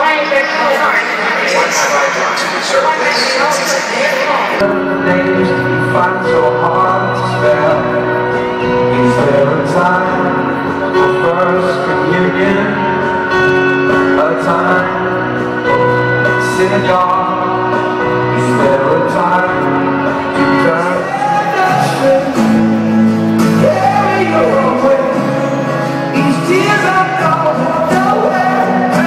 Names you find so hard to spell. Is there a time for first communion? A time synagogue? Is there a time to turn? Carry your way. These tears are gone nowhere.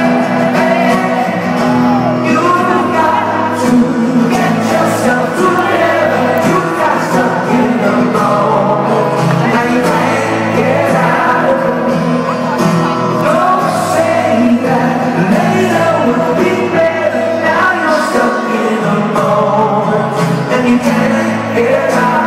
You've got to get yourself together. You got stuck in the moment. Now you can't get out. Don't say that later will be better. Now you're stuck in the moment and you can't get out.